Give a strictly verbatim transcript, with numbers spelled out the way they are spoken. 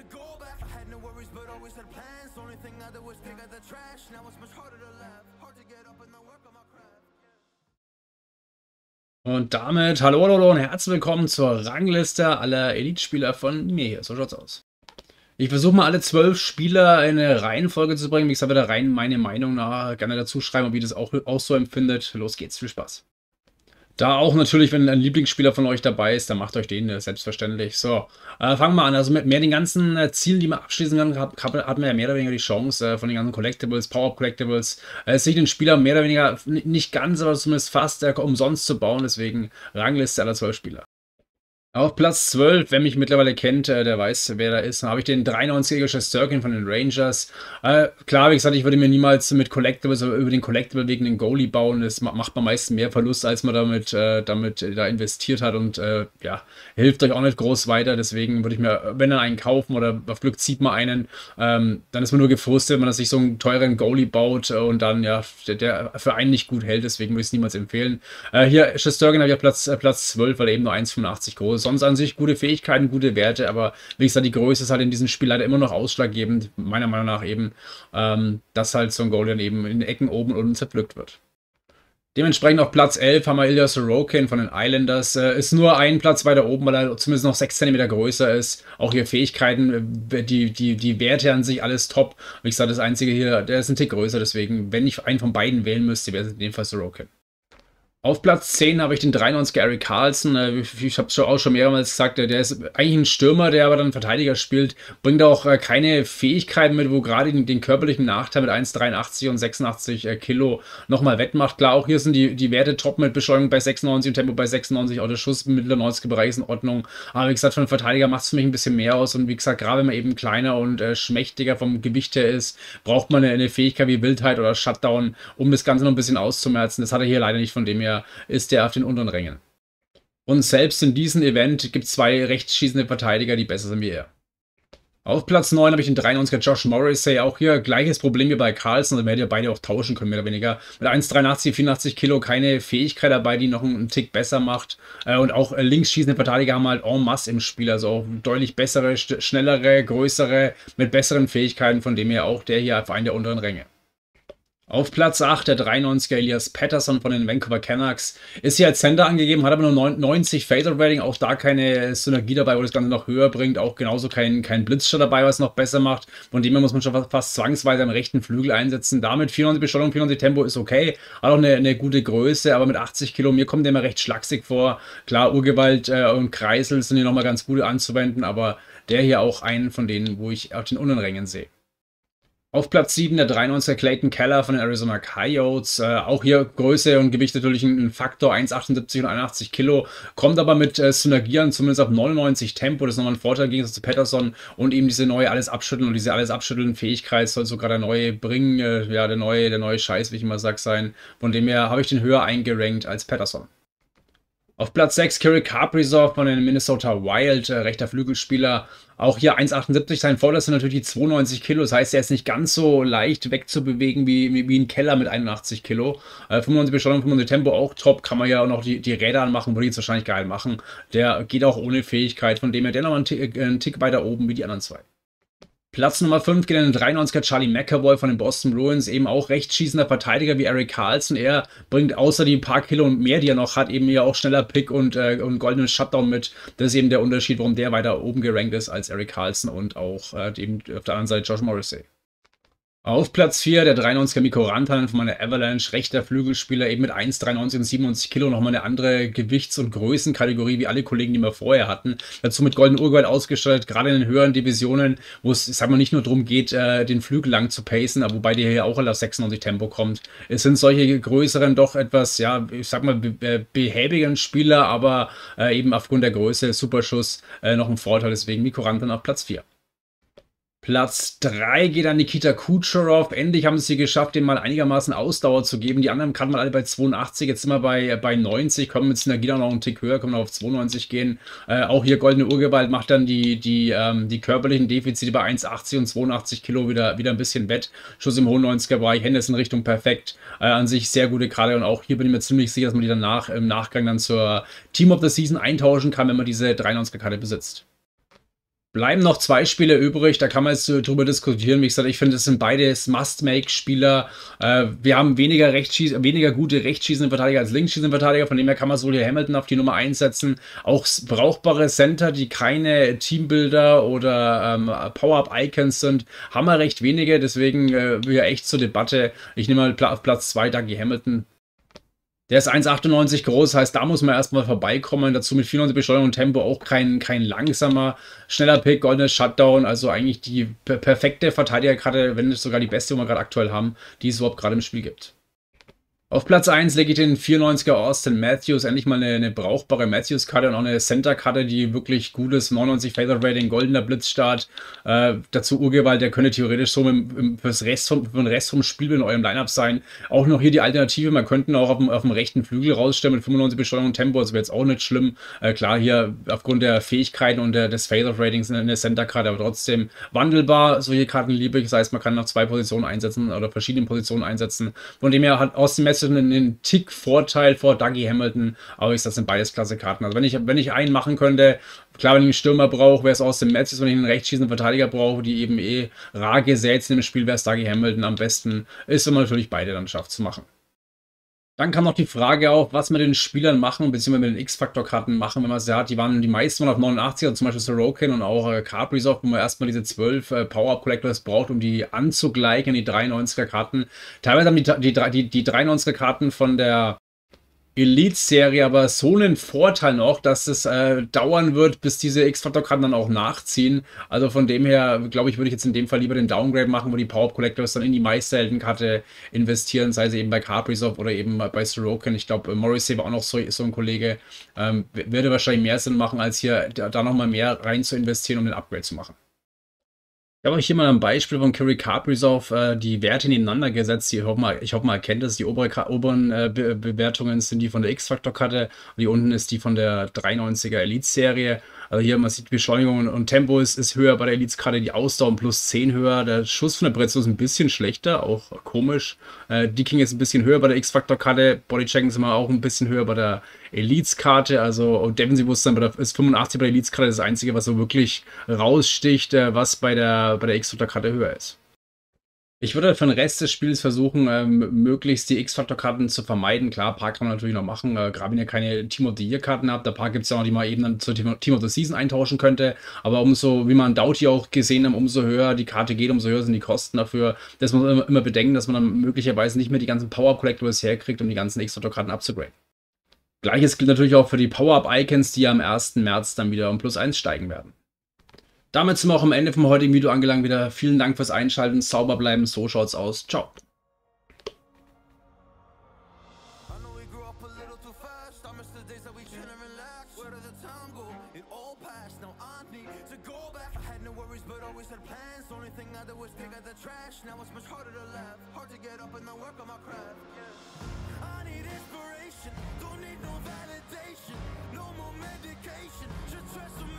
Und damit hallo, hallo und herzlich willkommen zur Rangliste aller Elite-Spieler von mir hier. So schaut's aus. Ich versuche mal alle zwölf Spieler in eine Reihenfolge zu bringen. Wie gesagt, wieder rein meine Meinung nach. Gerne dazu schreiben, ob ihr das auch, auch so empfindet. Los geht's, viel Spaß. Da auch natürlich, wenn ein Lieblingsspieler von euch dabei ist, dann macht euch den äh, selbstverständlich. So, äh, fangen wir an. Also mit mehr den ganzen äh, Zielen, die man abschließen kann, hat, hat man ja mehr oder weniger die Chance äh, von den ganzen Collectibles, Power-Up-Collectibles, äh, sich den Spieler mehr oder weniger, nicht ganz, aber zumindest fast äh, umsonst zu bauen. Deswegen Rangliste aller zwölf Spieler. Auf Platz zwölf, wer mich mittlerweile kennt, äh, der weiß, wer da ist. Dann habe ich den dreiundneunziger Shesterkin von den Rangers. Äh, klar, wie gesagt, ich würde mir niemals mit Collectibles oder über den Collectible wegen den Goalie bauen. Das macht man meistens mehr Verlust, als man damit, äh, damit äh, da investiert hat und äh, ja, hilft euch auch nicht groß weiter. Deswegen würde ich mir, wenn dann einen kaufen oder auf Glück zieht man einen, ähm, dann ist man nur gefrustet, wenn man sich so einen teuren Goalie baut äh, und dann ja, der, der für einen nicht gut hält. Deswegen würde ich es niemals empfehlen. Äh, hier, Shesterkin habe ich auf Platz, äh, Platz zwölf, weil er eben nur eins Komma fünfundachtzig groß ist. Sonst an sich gute Fähigkeiten, gute Werte, aber wie gesagt, die Größe ist halt in diesem Spiel leider immer noch ausschlaggebend, meiner Meinung nach eben, ähm, dass halt so ein Goal dann eben in den Ecken oben und unten zerpflückt wird. Dementsprechend auf Platz elf haben wir Ilya Sorokin von den Islanders. Äh, ist nur ein Platz weiter oben, weil er zumindest noch sechs Zentimeter größer ist. Auch hier Fähigkeiten, die, die, die Werte an sich, alles top. Wie gesagt, das Einzige hier, der ist ein Tick größer, deswegen, wenn ich einen von beiden wählen müsste, wäre es in dem Fall Sorokin. Auf Platz zehn habe ich den dreiundneunziger Erik Karlsson. Ich habe es auch schon mehrmals gesagt, der ist eigentlich ein Stürmer, der aber dann Verteidiger spielt. Bringt auch keine Fähigkeiten mit, wo gerade den, den körperlichen Nachteil mit eins Komma dreiundachtzig und sechsundachtzig Kilo nochmal wettmacht. Klar, auch hier sind die, die Werte top mit Beschleunigung bei sechsundneunzig und Tempo bei sechsundneunzig. Auch der Schuss im mittleren neunziger Bereich ist in Ordnung. Aber wie gesagt, für einen Verteidiger macht es für mich ein bisschen mehr aus. Und wie gesagt, gerade wenn man eben kleiner und äh, schmächtiger vom Gewicht her ist, braucht man eine, eine Fähigkeit wie Wildheit oder Shutdown, um das Ganze noch ein bisschen auszumerzen. Das hat er hier leider nicht, von dem her ist der auf den unteren Rängen. Und selbst in diesem Event gibt es zwei rechtsschießende Verteidiger, die besser sind wie er. Auf Platz neun habe ich den dreiundneunziger Josh Morrissey. Auch hier gleiches Problem wie bei Carlson. Also wir hätten ja beide auch tauschen können, mehr oder weniger. Mit eins Komma dreiundachtzig, vierundachtzig Kilo keine Fähigkeit dabei, die noch einen Tick besser macht. Und auch links schießende Verteidiger haben halt en masse im Spiel. Also auch deutlich bessere, schnellere, größere, mit besseren Fähigkeiten. Von dem her auch der hier auf einen der unteren Ränge. Auf Platz acht der dreiundneunziger Elias Pettersson von den Vancouver Canucks. Ist hier als Center angegeben, hat aber nur neunzig Fatal-Rating. Auch da keine Synergie dabei, wo das Ganze noch höher bringt. Auch genauso kein, kein Blitzschutz dabei, was noch besser macht. Von dem her muss man schon fast zwangsweise am rechten Flügel einsetzen. Damit vierundneunzig Beschleunigung, vierundneunzig Tempo ist okay. Hat auch eine, eine gute Größe, aber mit achtzig Kilo, mir kommt der immer recht schlaksig vor. Klar, Urgewalt äh, und Kreisel sind hier nochmal ganz gut anzuwenden, aber der hier auch einen von denen, wo ich auf den unteren Rängen sehe. Auf Platz sieben der dreiundneunziger Clayton Keller von den Arizona Coyotes. Äh, auch hier Größe und Gewicht natürlich ein Faktor, eins Komma achtundsiebzig und einundachtzig Kilo. Kommt aber mit äh, Synergien zumindest auf neunundneunzig Tempo. Das ist nochmal ein Vorteil im Gegensatz zu Pettersson. Und eben diese neue Alles abschütteln und diese Alles abschütteln Fähigkeit soll sogar der neue bringen. Äh, ja, der neue, der neue Scheiß, wie ich immer sage, sein. Von dem her habe ich den höher eingerankt als Pettersson. Auf Platz sechs Kirill Kaprizov von den Minnesota Wild, äh, rechter Flügelspieler. Auch hier eins Komma achtundsiebzig, sein Vorder sind natürlich die zweiundneunzig Kilo. Das heißt, er ist nicht ganz so leicht wegzubewegen wie, wie, wie ein Keller mit einundachtzig Kilo. Äh, fünfundneunzig Beschleunigung, fünfundneunzig Tempo auch top. Kann man ja auch noch die, die Räder anmachen, würde ich jetzt wahrscheinlich geil machen. Der geht auch ohne Fähigkeit, von dem her der nochmal einen Tick, einen Tick weiter oben wie die anderen zwei. Platz Nummer fünf geht an den dreiundneunziger Charlie McAvoy von den Boston Bruins, eben auch rechtsschießender Verteidiger wie Erik Karlsson. Er bringt außer die paar Kilo und mehr, die er noch hat, eben ja auch schneller Pick und, äh, und goldenen Shutdown mit. Das ist eben der Unterschied, warum der weiter oben gerankt ist als Erik Karlsson und auch äh, eben auf der anderen Seite Josh Morrissey. Auf Platz vier der dreiundneunziger Mikko Rantanen von meiner Avalanche, rechter Flügelspieler, eben mit eins Komma dreiundneunzig und siebenundneunzig Kilo, nochmal eine andere Gewichts- und Größenkategorie wie alle Kollegen, die wir vorher hatten. Dazu mit goldenem Urgewalt ausgestattet, gerade in den höheren Divisionen, wo es, sag mal, nicht nur darum geht, äh, den Flügel lang zu pacen, aber wobei der hier auch auf sechsundneunzig Tempo kommt. Es sind solche größeren, doch etwas, ja, ich sag mal, be behäbigen Spieler, aber äh, eben aufgrund der Größe, Superschuss, äh, noch ein Vorteil, deswegen Mikko Rantanen auf Platz vier. Platz drei geht an Nikita Kucherov. Endlich haben sie es geschafft, dem mal einigermaßen Ausdauer zu geben. Die anderen kannten wir alle bei zweiundachtzig, jetzt sind wir bei, bei neunzig, kommen mit Synergie noch einen Tick höher, können wir auf zweiundneunzig gehen. Äh, auch hier goldene Urgewalt macht dann die, die, ähm, die körperlichen Defizite bei eins Komma achtzig und zweiundachtzig Kilo wieder, wieder ein bisschen wett. Schuss im hohen neunziger Bereich, Hände sind in Richtung perfekt. Äh, an sich sehr gute Karte und auch hier bin ich mir ziemlich sicher, dass man die danach im Nachgang dann zur Team of the Season eintauschen kann, wenn man diese dreiundneunziger Karte besitzt. Bleiben noch zwei Spiele übrig, da kann man jetzt äh, drüber diskutieren. Wie gesagt, ich finde, es sind beides Must-Make-Spieler. Äh, wir haben weniger, Rechtsschieß weniger gute rechtsschießende Verteidiger als linksschießende Verteidiger, von dem her kann man so hier Hamilton auf die Nummer eins setzen. Auch brauchbare Center, die keine Teambuilder oder ähm, Power-Up-Icons sind, haben wir recht wenige, deswegen äh, wir echt zur Debatte. Ich nehme mal auf Platz zwei Dougie Hamilton. Der ist eins Komma achtundneunzig groß, heißt, da muss man erstmal vorbeikommen. Dazu mit vierundneunzig Beschleunigung und Tempo auch kein, kein langsamer, schneller Pick, goldenes Shutdown. Also eigentlich die per perfekte Verteidigerkarte, wenn nicht sogar die beste, die wir gerade aktuell haben, die es überhaupt gerade im Spiel gibt. Auf Platz eins lege ich den vierundneunziger Austin Matthews, endlich mal eine, eine brauchbare Matthews-Karte und auch eine Center-Karte, die wirklich gut ist, neunundneunzig Favorite-Rating, goldener Blitzstart, äh, dazu Urgewalt, der könnte theoretisch so mit, mit, fürs Rest vom, für den Rest vom Spiel in eurem Lineup sein. Auch noch hier die Alternative, man könnte ihn auch auf dem, auf dem rechten Flügel rausstellen mit fünfundneunzig Beschleunigung und Tempo, das wäre jetzt auch nicht schlimm. Äh, klar, hier aufgrund der Fähigkeiten und der, des Favorite-Ratings eine Center-Karte, aber trotzdem wandelbar, solche Karten liebe ich, das heißt, man kann noch zwei Positionen einsetzen oder verschiedene Positionen einsetzen, von dem her hat Austin Matthews einen, einen Tick Vorteil vor Dougie Hamilton, aber ich sage, das sind beides klasse Karten. Also wenn ich, wenn ich einen machen könnte, klar, wenn ich einen Stürmer brauche, wäre es Austin Matthews, wenn ich einen rechtsschießenden Verteidiger brauche, die eben eh rar gesät sind im Spiel, wäre es Dougie Hamilton am besten. Ist immer natürlich beide dann schafft zu machen. Dann kam noch die Frage auf, was wir den Spielern machen, beziehungsweise mit den X-Faktor-Karten machen, wenn man sie hat. Die waren die meisten waren auf neunundachtzig, also zum Beispiel Sorokin und auch äh, Kaprizov, wo man erstmal diese zwölf äh, Power-Up-Collectors braucht, um die anzugleichen, die dreiundneunziger-Karten. Teilweise haben die, die, die, die dreiundneunziger-Karten von der Elite-Serie aber so einen Vorteil noch, dass es äh, dauern wird, bis diese X-Factor-Karten dann auch nachziehen. Also von dem her, glaube ich, würde ich jetzt in dem Fall lieber den Downgrade machen, wo die Power-Up-Collectors dann in die meist-selten-Karte investieren, sei es eben bei Kaprizov oder eben bei Sorokin. Ich glaube, Morrissey war auch noch so, so ein Kollege. Ähm, würde wahrscheinlich mehr Sinn machen, als hier da nochmal mehr rein zu investieren, um den Upgrade zu machen. Ich habe euch hier mal ein Beispiel von Kirill Kaprizov äh, die Werte nebeneinander gesetzt. Ich hoffe mal, ich hoffe mal erkennt es. Die obere, oberen äh, Be Bewertungen sind die von der X-Factor-Karte und die unten ist die von der dreiundneunziger Elite-Serie. Also hier, man sieht, die Beschleunigung und Tempo ist, ist höher bei der Elite-Karte, die Ausdauer um plus zehn höher. Der Schuss von der Präzision ist ein bisschen schlechter, auch komisch. Äh, die King ist ein bisschen höher bei der X-Factor-Karte. Bodychecking ist immer auch ein bisschen höher bei der Elites-Karte. Also Defensivbewusstsein ist fünfundachtzig bei der Elites-Karte das Einzige, was so wirklich raussticht, äh, was bei der, bei der X-Factor-Karte höher ist. Ich würde für den Rest des Spiels versuchen, ähm, möglichst die X-Factor-Karten zu vermeiden. Klar, ein paar kann man natürlich noch machen, äh, gerade wenn ihr keine Team of the Year-Karten habt. Ein paar gibt es ja noch, die man eben dann zur Team of the Season eintauschen könnte. Aber umso, wie man Doughty auch gesehen hat, umso höher die Karte geht, umso höher sind die Kosten dafür. Das muss man immer, immer bedenken, dass man dann möglicherweise nicht mehr die ganzen Power-Collectors herkriegt, um die ganzen X-Factor-Karten abzugraden. Gleiches gilt natürlich auch für die Power-Up-Icons, die am ersten März dann wieder um plus eins steigen werden. Damit sind wir auch am Ende vom heutigen Video angelangt. Wieder vielen Dank fürs Einschalten. Sauber bleiben. So schaut's aus. Ciao. Don't need no validation, no more medication. Just trust